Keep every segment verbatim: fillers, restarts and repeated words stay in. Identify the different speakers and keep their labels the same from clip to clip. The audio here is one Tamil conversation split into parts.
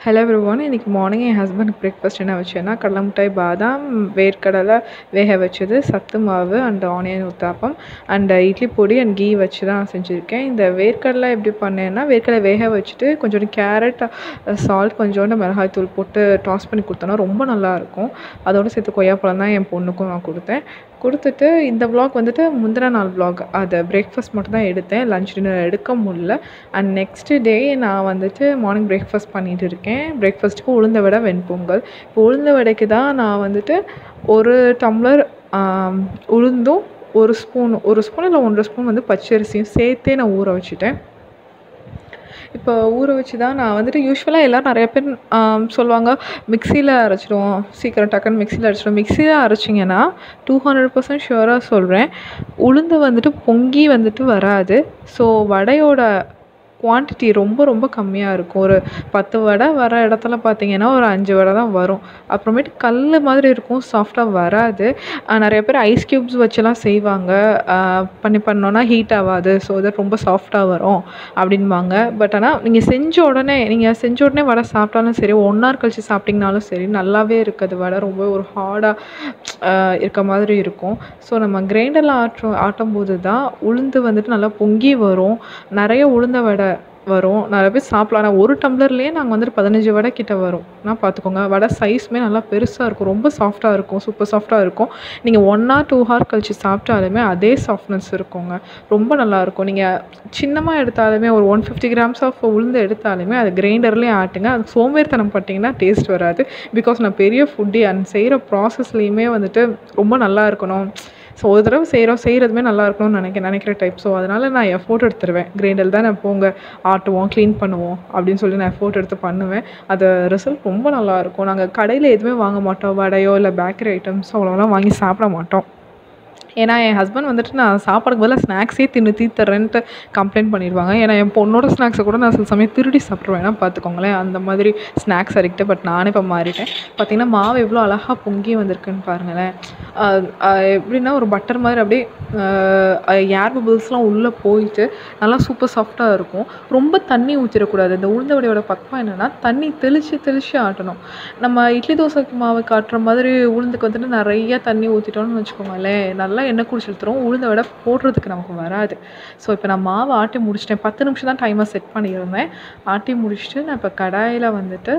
Speaker 1: Hello everyone. இன்னைக்கு மார்னிங் என் ஹஸ்பண்டுக்கு பிரேக்ஃபாஸ்ட் என்ன வச்சேன்னா கடலை மிட்டாய், பாதாம், வேர்க்கடலை வேக வச்சது, சத்து மாவு and onion uttapam and idli podi and key வச்சு தான் செஞ்சுருக்கேன். இந்த வேர்க்கடலை எப்படி பண்ணேன்னா, வேர்க்கடலை வேக வச்சுட்டு கொஞ்சோண்டு கேரட், சால்ட், கொஞ்சோண்டு மிளகாய் தூள் போட்டு டாஸ் பண்ணி கொடுத்தோன்னா ரொம்ப நல்லாயிருக்கும். அதோடு சேர்த்து கொய்யாப்பழம் தான் என் பொண்ணுக்கும் நான் கொடுத்தேன். கொடுத்துட்டு இந்த விலாக் வந்துட்டு முந்தின நாள் விலாக். அதை பிரேக்ஃபாஸ்ட் மட்டும் தான் எடுத்தேன், லன்ச் டின்னர் எடுக்க முடியல. அண்ட் நெக்ஸ்ட் டே நான் வந்துட்டு மார்னிங் பிரேக்ஃபாஸ்ட் பண்ணிகிட்டு இருக்கேன். பிரேக்ஃபாஸ்ட்டுக்கு உளுந்த வடை, வெண்பொங்கல். இப்போ உளுந்த வடைக்கு தான் நான் வந்துட்டு ஒரு டம்ளர் உளுந்தும் ஒரு ஸ்பூன் ஒரு ஸ்பூன் இல்லை ஒன்றரை ஸ்பூன் வந்து பச்சரிசியும் சேர்த்தே நான் ஊற வச்சுட்டேன். இப்போ ஊற வச்சு தான் நான் வந்துட்டு யூஸ்வலாக எல்லோரும் நிறைய பேர் சொல்லுவாங்க, மிக்சியில் அரைச்சிடுவோம், சீக்கிரம் டக்குன்னு மிக்சியில் அரைச்சிடுவோம். மிக்சியில் அரைச்சிங்கன்னா டூ ஹண்ட்ரட் பர்சன்ட் ஷுவராக சொல்கிறேன், உளுந்து வந்துட்டு பொங்கி வந்துட்டு வராது. ஸோ வடையோட குவான்டிட்டி ரொம்ப ரொம்ப கம்மியாக இருக்கும். ஒரு பத்து வடை வர இடத்துல பார்த்திங்கன்னா ஒரு அஞ்சு வடை தான் வரும். அப்புறமேட்டு கல் மாதிரி இருக்கும், சாஃப்டாக வராது. நிறைய பேர் ஐஸ் க்யூப்ஸ் வச்சுலாம் செய்வாங்க, பண்ணி பண்ணோன்னா ஹீட் ஆகாது, ஸோ அது ரொம்ப சாஃப்டாக வரும் அப்படின்பாங்க. பட் ஆனால் நீங்கள் செஞ்ச உடனே நீங்கள் செஞ்ச உடனே வடை சாப்பிட்டாலும் சரி, ஒன் ஹவர் கழிச்சு சாப்பிட்டிங்கனாலும் சரி, நல்லாவே இருக்காது. வடை ரொம்ப ஒரு ஹார்டாக இருக்க மாதிரி இருக்கும். ஸோ நம்ம கிரைண்டரில் ஆட்டும் ஆட்டும் போது தான் உளுந்து வந்துட்டு நல்லா பொங்கி வரும், நிறைய உளுந்த வடை வரும், நிறைய பேர் சாப்பிடலாம். ஆனால் ஒரு டம்ளர்லேயே நாங்கள் வந்துட்டு பதினஞ்சு வடை கிட்ட வரும். நான் பார்த்துக்கோங்க, வடை சைஸுமே நல்லா பெருசாக இருக்கும், ரொம்ப சாஃப்டாக இருக்கும், சூப்பர் சாஃப்டாக இருக்கும். நீங்கள் ஒன் ஹவர் டூ ஹவர் கழிச்சு சாப்பிட்டாலுமே அதே சாஃப்ட்னஸ் இருக்குங்க, ரொம்ப நல்லாயிருக்கும். நீங்கள் சின்னமாக எடுத்தாலுமே ஒரு ஒன் ஃபிஃப்டி கிராம்ஸ் ஆஃப் உளுந்து எடுத்தாலுமே அது கிரைண்டர்லேயே ஆட்டுங்க. அது சோம்பேறித்தனம் பட்டிங்கன்னா டேஸ்ட் வராது. பிகாஸ் நான் பெரிய ஃபுட்டி அண்ட் செய்கிற ப்ராசஸ்லேயுமே வந்துட்டு ரொம்ப நல்லா இருக்கணும். ஸோ ஒரு தடவை செய்கிறோம், செய்கிறதுமே நல்லா இருக்கணும்னு நினைக்க நினைக்கிற டைப். ஸோ அதனால் நான் எஃபோர்ட் எடுத்துருவேன். கிரைண்டர் தான் நான் போங்க ஆட்டுவோம், க்ளீன் பண்ணுவோம் அப்படின்னு சொல்லி நான் எஃபோர்ட் எடுத்து பண்ணுவேன். அது ரிசல்ட் ரொம்ப நல்லாயிருக்கும். நாங்கள் கடையில் எதுவுமே வாங்க மாட்டோம், வடையோ இல்லை பேக்கரி ஐட்டம்ஸோ அவ்வளோலாம் வாங்கி சாப்பிட மாட்டோம். ஏன்னா என் ஹஸ்பண்ட் வந்துட்டு நான் சாப்பாடுக்கு பதிலாக ஸ்நாக்ஸே தின்னு தீத்துறேன்ட்டு கம்ப்ளைண்ட் பண்ணிடுவாங்க. ஏன்னா என் பொண்ணோட ஸ்நாக்ஸை கூட நான் சில சமயம் திருடி சாப்பிட்ருவேன். ஏன்னா பார்த்துக்கோங்களேன், அந்த மாதிரி ஸ்நாக்ஸ் அடிக்ட்டு. பட் நானே இப்போ மாறிட்டேன். பார்த்திங்கன்னா மாவு எவ்வளோ அழகாக பொங்கி வந்திருக்குன்னு பாருங்களேன். எப்படின்னா ஒரு பட்டர் மாதிரி அப்படியே ஏர் பபிள்ஸ்லாம் உள்ளே போயிட்டு நல்லா சூப்பர் சாஃப்டாக இருக்கும். ரொம்ப தண்ணி ஊற்றிடக்கூடாது. இந்த உளுந்த வடையோட பக்கம் என்னென்னா, தண்ணி தெளித்து தெளித்து ஆட்டணும். நம்ம இட்லி தோசைக்கு மாவு காட்டுற மாதிரி உளுந்துக்கு வந்துட்டு நிறைய தண்ணி ஊற்றிட்டோம்னு வச்சுக்கோங்களேன், நல்லா எண்ணெய் குடிச்சு எடுத்துரும், உளுந்த வடை போடுறதுக்கு நமக்கு வராது. ஸோ இப்போ நான் மாவு ஆட்டி முடிச்சிட்டேன். பத்து நிமிஷம் தான் டைமை செட் பண்ணியிருந்தேன். ஆட்டி முடிச்சுட்டு நான் இப்போ கடாயில் வந்துட்டு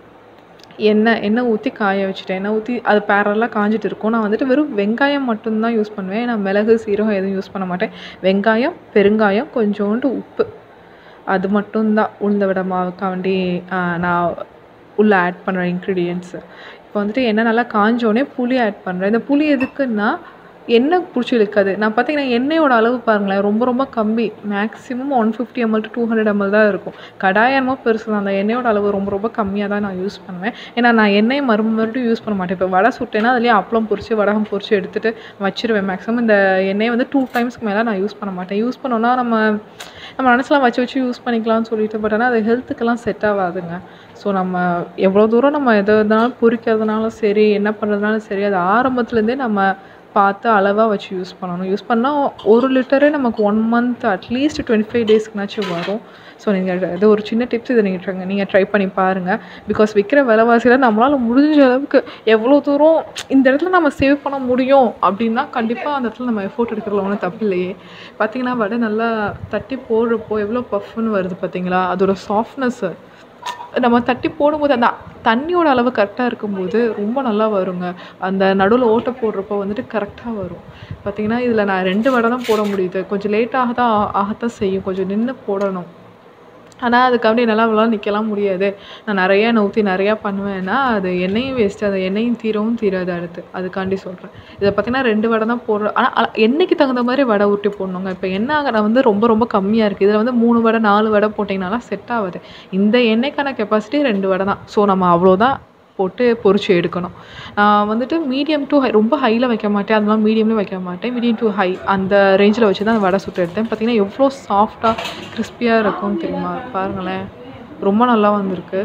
Speaker 1: எண்ணெய் எண்ணெய் ஊற்றி காய வச்சுட்டேன். எண்ணெய் ஊற்றி அது பேரலாக காஞ்சிட்டு இருக்கும். நான் வந்துட்டு வெறும் வெங்காயம் மட்டும்தான் யூஸ் பண்ணுவேன். நான் மிளகு, சீரகம் எதுவும் யூஸ் பண்ண மாட்டேன். வெங்காயம், பெருங்காயம், கொஞ்சோண்டு உப்பு, அது மட்டும்தான் உளுந்த வடை மாவுக்காண்டி நான் உள்ளே ஆட் பண்ணுறேன் இன்க்ரீடியன்ட்ஸு. இப்போ வந்துட்டு எண்ணெய் நல்லா காஞ்சோடனே புளி ஆட் பண்ணுறேன். இந்த புளி எதுக்குன்னா எண்ணெய் பிடிச்சி இழுக்காது. நான் பார்த்தீங்கன்னா எண்ணெயோட அளவு பாருங்களேன், ரொம்ப ரொம்ப கம்மி. Maximum one fifty ML to two hundred ML தான் இருக்கும். கடாயமோ பெருசு தான். அந்த எண்ணெயோட அளவு ரொம்ப ரொம்ப கம்மியாக தான் நான் யூஸ் பண்ணுவேன். ஏன்னா நான் எண்ணெயை மறு மறுபடியும் யூஸ் பண்ண மாட்டேன். இப்போ வடை சுட்டேன்னா அதுலேயே அப்பளம் பொரிச்சு வடகம் பொரிச்சு எடுத்துகிட்டு வச்சுருவேன். மேக்ஸிமம் இந்த எண்ணெயை வந்து டூ டைம்ஸ்க்கு மேலே நான் யூஸ் பண்ண மாட்டேன். யூஸ் பண்ணோன்னா நம்ம நம்ம நினச்சலாம் வச்சு வச்சு யூஸ் பண்ணிக்கலாம்னு சொல்லிட்டு, பட் ஆனால் அது ஹெல்த்துக்கெல்லாம் செட் ஆகாதுங்க. ஸோ நம்ம எவ்வளோ தூரம் நம்ம எது எதுனாலும் பொரிக்கிறதுனாலும் சரி, என்ன பண்ணுறதுனாலும் சரி, அது ஆரம்பத்துலேருந்தே நம்ம பார்த்து அளவாக வச்சு யூஸ் பண்ணணும். யூஸ் பண்ணால் ஒரு லிட்டரே நமக்கு one month at least twenty five டேஸ்க்குனாச்சும் வரும். ஸோ நீங்கள் இது ஒரு சின்ன டிப்ஸ், இதை நீங்கள் ட்ரை நீங்கள் ட்ரை பண்ணி பாருங்கள். பிகாஸ் விற்கிற விலைவாசியில் நம்மளால் முடிஞ்ச அளவுக்கு எவ்வளோ தூரம் இந்த இடத்துல நம்ம சேவ் பண்ண முடியும் அப்படின்னா கண்டிப்பாக அந்த இடத்துல நம்ம எஃபோர்ட் எடுக்கிறதுல ஒன்றும் தப்பு இல்லையே. பார்த்திங்கன்னா வடை நல்லா தட்டி போடுறப்போ எவ்வளோ பஃப்னு வருது பார்த்திங்களா, அதோட சாஃப்ட்னஸ்ஸு நம்ம தட்டி போடும்போது அந்த தண்ணியோட அளவு கரெக்டாக இருக்கும்போது ரொம்ப நல்லா வருங்க. அந்த நடுவில் ஓட்டை போடுறப்போ வந்துட்டு கரெக்டாக வரும். பார்த்திங்கன்னா இதில் நான் ரெண்டு வடை தான் போட முடியுது. கொஞ்சம் லேட்டாக தான் ஆகத்தான் செய்யும், கொஞ்சம் நின்று போடணும். ஆனால் அதுக்காண்டி என்னால் அவ்வளோ நிற்கலாம் முடியாது. நான் நிறையா எண்ணெய் ஊற்றி நிறையா பண்ணுவேன்னா அது எண்ணெயும் வேஸ்ட்டு, அது எண்ணெயும் தீரவும் தீராது அடுத்து. அதுக்காண்டி சொல்கிறேன். இதை பார்த்திங்கன்னா ரெண்டு வடை தான் போடுறேன். ஆனால் எண்ணெய்க்கு தகுந்த மாதிரி வடை ஊட்டி போடணுங்க. இப்போ எண்ணெய் நான் வந்து ரொம்ப ரொம்ப கம்மியாக இருக்குது. இதில் வந்து மூணு வடை நாலு வடை போட்டிங்கனாலாம் செட் ஆகாது. இந்த எண்ணெய்க்கான கெப்பாசிட்டி ரெண்டு வடை தான். ஸோ நம்ம அவ்வளோதான் போட்டு பொரிச்சு எடுக்கணும். நான் வந்துட்டு மீடியம் டு ஹை, ரொம்ப ஹையில் வைக்க மாட்டேன், அதெல்லாம் மீடியம்லேயும் வைக்க மாட்டேன். மீடியம் டு ஹை அந்த ரேஞ்சில் வச்சு தான் வடை சுட்டு எடுத்தேன். பார்த்திங்கன்னா எவ்வளோ சாஃப்டாக கிறிஸ்பியாக இருக்கும்னு தெரியுமா, பாருங்களேன், ரொம்ப நல்லா வந்திருக்கு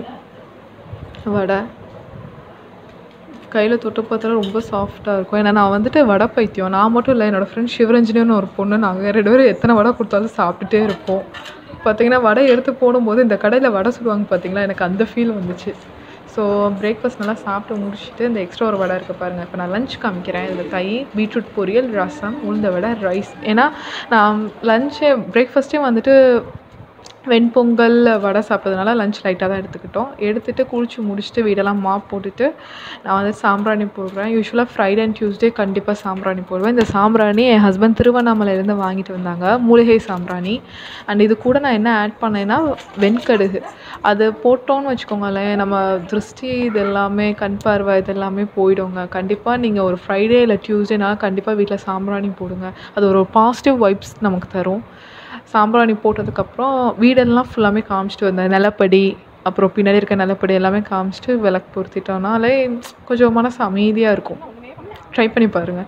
Speaker 1: வடை. கையில் தொட்டு பார்த்தாலும் ரொம்ப சாஃப்டாக இருக்கும். ஏன்னா நான் வந்துட்டு வடை பைத்தியம். நான் மட்டும் இல்லை, என்னோடய ஃப்ரெண்ட் சிவரஞ்சனின்னு ஒரு பொண்ணு, நாங்கள் ரெண்டு பேரும் எத்தனை வடை கொடுத்தாலும் சாப்பிட்டுட்டே இருப்போம். பார்த்தீங்கன்னா வடை எடுத்து போடும்போது இந்த கடையில் வடை சுடுவாங்க பார்த்தீங்களா, எனக்கு அந்த ஃபீல் வந்துச்சு. ஸோ பிரேக்ஃபாஸ்ட் நல்லா சாப்பிட்டு முடிச்சுட்டு இந்த எக்ஸ்ட்ரா ஒரு வடை இருக்குது பாருங்கள். இப்போ நான் லஞ்ச் காமிக்கிறேன். இதில் தயிர், பீட்ரூட் பொரியல், ரசம், உளுந்த வடை, ரைஸ். ஏன்னா நான் லஞ்சே பிரேக்ஃபாஸ்ட்டே வந்துட்டு வெண்பொங்கல் வடை சாப்பிட்டதுனால லஞ்ச் லைட்டாக தான் எடுத்துக்கிட்டோம். எடுத்துகிட்டு குளிச்சு முடிச்சுட்டு வீடெல்லாம் மாப் போட்டுட்டு நான் வந்து சாம்பிராணி போடுறேன். யூஸ்வலாக ஃப்ரைடே அண்ட் டியூஸ்டே கண்டிப்பாக சாம்பிராணி போடுவேன். இந்த சாம்பிராணி என் ஹஸ்பண்ட் திருவண்ணாமலையிலேருந்து வாங்கிட்டு வந்தாங்க, மூலிகை சாம்பிராணி. அண்ட் இது கூட நான் என்ன ஆட் பண்ணேன்னா வெண்கடுகு. அது போட்டோன்னு வச்சுக்கோங்களேன், நம்ம திருஷ்டி இது எல்லாமே, கண் பார்வை இது எல்லாமே போயிடுங்க. கண்டிப்பாக நீங்கள் ஒரு ஃப்ரைடே இல்லை டியூஸ்டேனால கண்டிப்பாக வீட்டில் சாம்பிராணி போடுங்க. அது ஒரு பாசிட்டிவ் வைப்ஸ் நமக்கு தரும். சாம்பிராணி போட்டதுக்கப்புறம் வீடெல்லாம் ஃபுல்லாமே காமிச்சிட்டு வந்தேன். நிலப்படி, அப்புறம் பின்னாடி இருக்க நிலப்படி எல்லாமே காமிச்சிட்டு விளக்கு பொருத்திட்டோம்னாலே கொஞ்சம் மனசு அமைதியாக இருக்கும். ட்ரை பண்ணி பாருங்கள்.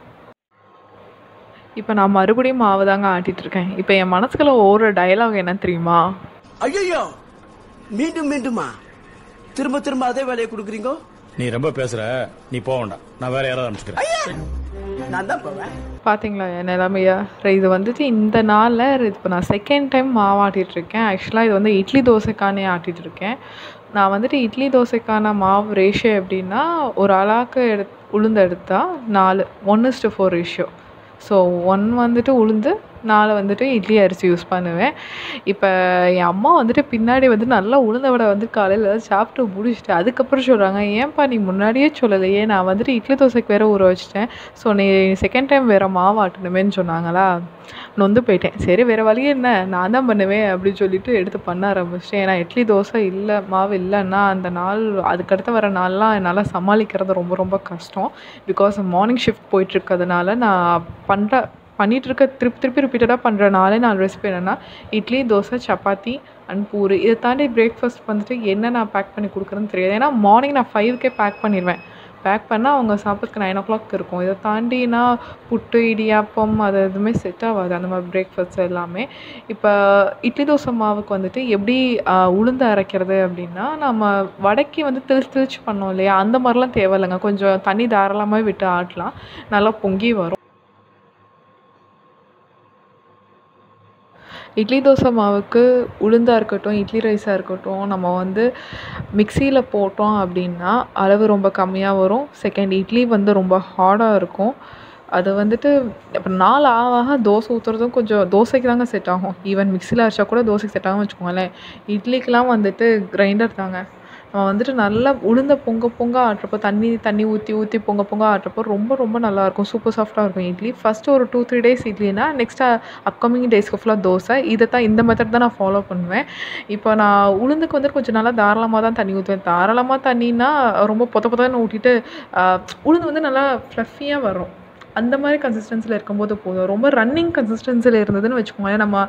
Speaker 1: இப்போ நான் மறுபடியும் மாவு தாங்க ஆட்டிகிட்ருக்கேன். இப்போ என் மனசுக்குள்ள ஓடுற டயலாக் என்ன தெரியுமா? ஐயோ மீண்டும் மீண்டுமா திரும்ப திரும்ப அதே வேலையை கொடுக்குறீங்க. நீ ரொம்ப பேசுகிற, நீ போக வேண்டாம், நான் வேற யாராவது அனுப்பிச்சுக்கிறேன். நான் தான் போவேன். பார்த்தீங்களா என் நிலைமையா? இது வந்துட்டு இந்த நாளில் இப்போ நான் செகண்ட் டைம் மாவு ஆட்டிகிட்ருக்கேன். ஆக்சுவலாக இது வந்து இட்லி தோசைக்கானே ஆட்டிகிட்ருக்கேன். நான் வந்துட்டு இட்லி தோசைக்கான மாவு ரேஷியோ எப்படின்னா, ஒரு அளவுக்கு எடு உளுந்து எடுத்தால் நாலு one is to four ratio. So one வந்துட்டு உளுந்து, நாலு வந்துட்டு இட்லி அரிசி யூஸ் பண்ணுவேன். இப்போ என் அம்மா வந்துட்டு பின்னாடி வந்து நல்லா உளுந்த வடை வந்து காலையில் சாப்பிட்டு முடிச்சுட்டு அதுக்கப்புறம் சொல்கிறாங்க, ஏன்ப்பா நீ முன்னாடியே சொல்லலையே, நான் வந்துட்டு இட்லி தோசைக்கு வேறு ஊற வச்சிட்டேன், ஸோ நீ செகண்ட் டைம் வேறு மாவு ஆட்டணுமேன்னு சொன்னாங்களா. நொந்து போயிட்டேன். சரி வேறு வழி என்ன, நான் தான் பண்ணுவேன் அப்படின்னு சொல்லிட்டு எடுத்து பண்ண ஆரம்பிச்சிட்டேன். ஏன்னா இட்லி தோசை இல்லை, மாவு இல்லைன்னா அந்த நாள் அதுக்கடுத்து வர நாள்லாம் என்னால் சமாளிக்கிறது ரொம்ப ரொம்ப கஷ்டம். பிகாஸ் மார்னிங் ஷிஃப்ட் போயிட்டுருக்கிறதுனால நான் பண்ணுற பண்ணிகிட்ருக்க திருப்பி திருப்பி ரிப்பீட்டடாக பண்ணுற நாலே நாலு ரெசிபி என்னென்னா இட்லி, தோசை, சப்பாத்தி அண்ட் பூரி. இதை தாண்டி பிரேக்ஃபாஸ்ட் வந்துட்டு என்ன நான் பேக் பண்ணி கொடுக்குறேன்னு தெரியாது. ஏன்னா மார்னிங் நான் ஃபைவ்க்கே பேக் பண்ணிடுவேன். பேக் பண்ணால் அவங்க சாப்பிட்றதுக்கு நைன் ஓ கிளாக் இருக்கும். இதை தாண்டினா புட்டு, இடியாப்பம் அது எதுவுமே செட் ஆகாது, அந்த மாதிரி பிரேக்ஃபாஸ்ட் எல்லாமே. இப்போ இட்லி தோசை மாவுக்கு வந்துட்டு எப்படி உளுந்து அரைக்கிறது அப்படின்னா, நம்ம வடைக்கு வந்து திளிச்சு திளிச்சு பண்ணோம் இல்லையா, அந்த மாதிரிலாம் தேவையில்லைங்க. கொஞ்சம் தண்ணி தாராளமாக விட்டு ஆட்டலாம், நல்லா பொங்கி வரும். இட்லி தோசை மாவுக்கு உளுந்தாக இருக்கட்டும், இட்லி ரைஸாக இருக்கட்டும், நம்ம வந்து மிக்சியில் போட்டோம் அப்படின்னா அளவு ரொம்ப கம்மியாக வரும். செகண்ட் இட்லி வந்து ரொம்ப ஹார்டாக இருக்கும். அது வந்துட்டு இப்போ நாள் ஆக ஆக தோசை ஊற்றுறதும் கொஞ்சம் தோசைக்கு தாங்க செட் ஆகும். ஈவன் மிக்சியில் அரைச்சா கூட தோசைக்கு செட் ஆகும்னு வச்சுக்கோங்களேன். இட்லிக்கெலாம் வந்துட்டு கிரைண்டர் தாங்க. நம்ம வந்துட்டு நல்லா உளுந்த பொங்க பொங்க ஆட்டுறப்போ, தண்ணி தண்ணி ஊற்றி ஊற்றி பொங்க பொங்க ஆட்டுறப்போ ரொம்ப ரொம்ப நல்லாயிருக்கும். சூப்பர் சாஃப்டாக இருக்கும் இட்லி. ஃபஸ்ட்டு ஒரு டூ த்ரீ டேஸ் இட்லினா, நெக்ஸ்ட்டு அப்கமிங் டேஸ்க்கு ஃபுல்லாக தோசை. இதை தான் இந்த மெத்தட் தான் நான் ஃபாலோ பண்ணுவேன். இப்போ நான் உளுந்துக்கு வந்துட்டு கொஞ்சம் நல்லா தாராளமாக தான் தண்ணி ஊற்றுவேன். தாராளமாக தண்ணின்னா ரொம்ப பொத்த பொத்தன்னு ஊற்றிட்டு உளுந்து வந்து நல்லா ஃப்ளஃபியாக வரும். அந்த மாதிரி கன்சிஸ்டன்சியில் இருக்கும்போது போதும். ரொம்ப ரன்னிங் கன்சிஸ்டன்சியில் இருந்ததுன்னு வச்சுக்கோங்களேன், நம்ம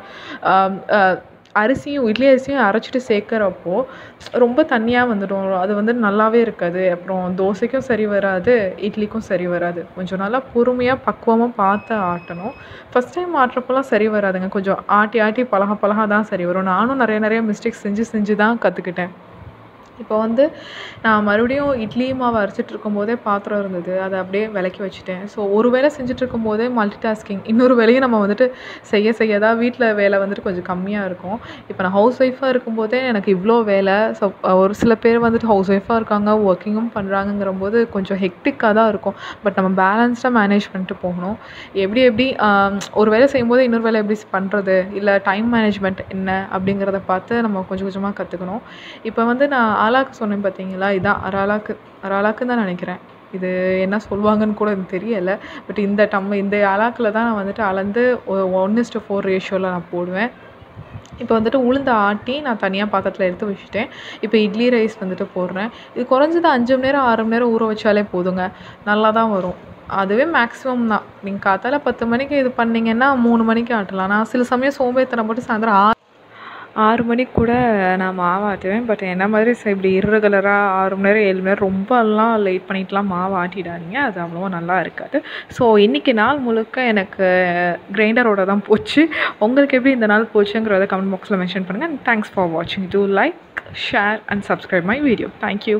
Speaker 1: அரிசியும் இட்லி அரிசியும் அரைச்சிட்டு சேர்க்குறப்போ ரொம்ப தண்ணியாக வந்துடும். அது வந்து நல்லாவே இருக்காது. அப்புறம் தோசைக்கும் சரி வராது, இட்லிக்கும் சரி வராது. கொஞ்சம் நல்லா பொறுமையாக பக்குவமாக பார்த்து ஆட்டணும். ஃபஸ்ட் டைம் ஆட்டுறப்பெல்லாம் சரி வராதுங்க. கொஞ்சம் ஆட்டி ஆட்டி பழக பழக தான் சரி வரும். நானும் நிறைய நிறைய மிஸ்டேக்ஸ் செஞ்சு செஞ்சு தான் கற்றுக்கிட்டேன். இப்போ வந்து நான் மறுபடியும் இட்லி மாவு அரைச்சிட்டு இருக்கும்போதே பாத்திரம் இருந்தது, அதை அப்படியே விளக்கி வச்சுட்டேன். ஸோ ஒரு வேளை செஞ்சுட்டு இருக்கும்போதே மல்டி டாஸ்கிங், இன்னொரு வேலையும் நம்ம வந்துட்டு செய்ய செய்ய தான் வீட்டில் வேலை வந்துட்டு கொஞ்சம் கம்மியாக இருக்கும். இப்போ நான் ஹவுஸ் ஒய்ஃபாக இருக்கும்போதே எனக்கு இவ்வளோ வேலை. ஸோ ஒரு சில பேர் வந்துட்டு ஹவுஸ் ஒய்ஃபாக இருக்காங்க, ஒர்க்கிங்கும் பண்ணுறாங்கங்கிற போது கொஞ்சம் ஹெக்டிக்காக தான் இருக்கும். பட் நம்ம பேலன்ஸ்டாக மேனேஜ் பண்ணிட்டு போகணும். எப்படி எப்படி ஒரு வேலை செய்யும்போது இன்னொரு வேலை எப்படி பண்ணுறது, இல்லை டைம் மேனேஜ்மெண்ட் என்ன அப்படிங்கிறத பார்த்து நம்ம கொஞ்சம் கொஞ்சமாக கற்றுக்கணும். இப்போ வந்து நான் ஆளாக்கு சொன்னேன் பார்த்தீங்களா, இதான் அரை ஆளாக்கு அரை ஆளாக்குன்னு தான் நினைக்கிறேன். இது என்ன சொல்லுவாங்கன்னு கூட எனக்கு தெரியலை. பட் இந்த டம் இந்த ஆளாக்கில் தான் நான் வந்துட்டு அளந்து ஒன் இஸ்டு ஃபோர் ரேஷியோவில் நான் போடுவேன். இப்போ வந்துட்டு உளுந்து ஆட்டி நான் தனியாக பாத்திரத்தில் எடுத்து வச்சுட்டேன். இப்போ இட்லி ரைஸ் வந்துட்டு போடுறேன். இது குறைஞ்சது அஞ்சு மணி நேரம் ஆறு மணி நேரம் ஊற வச்சாலே போதுங்க, நல்லா தான் வரும். அதுவே மேக்ஸிமம் தான். நீங்கள் காத்தால பத்து மணிக்கு இது பண்ணிங்கன்னா மூணு மணிக்கு ஆட்டலாம். நான் சில சமயம் சோம்பேறித்தனம் போட்டு சாயந்தரம் ஆறு ஆறு மணிக்கு கூட நான் மாவு ஆட்டுவேன். பட் என்ன மாதிரி இப்படி இர்ரெகுலராக ஆறு மணி நேரம் ஏழு மணி நேரம் ரொம்பலாம் லேட் பண்ணிட்டுலாம் மாவு ஆட்டிடாதீங்க, அது அவ்வளோவா நல்லா இருக்காது. ஸோ இன்றைக்கி நாள் முழுக்க எனக்கு கிரைண்டரோட தான் போச்சு. உங்களுக்கு எப்படி இந்த நாள் போச்சுங்கிறத கமெண்ட் பாக்ஸில் மென்ஷன் பண்ணுங்கள். அண்ட் தேங்க்ஸ் ஃபார் வாட்சிங். To like, share and subscribe my video. Thank you.